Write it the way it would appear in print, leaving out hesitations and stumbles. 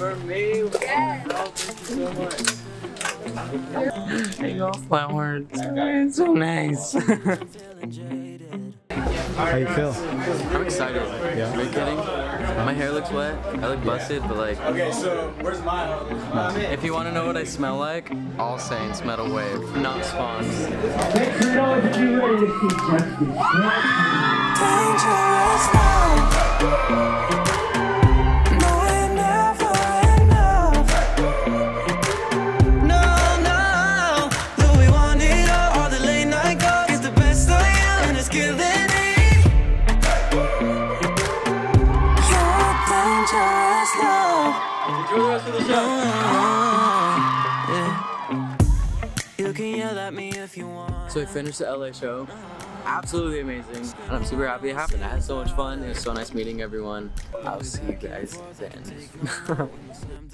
for me. Yes. Oh, thank you so much. There you go, flowers. It's so nice. How you feel? I'm excited. Yeah. Are you kidding? My hair looks wet. I look busted, but like. Okay, so where's my? If you want to know what I smell like, all Saints Metal Wave, not Spawn. Enjoy the rest of the show. You can yell at me if you want. So we finished the LA show. Absolutely amazing. And I'm super happy it happened. I had so much fun. It was so nice meeting everyone. I'll see you guys then.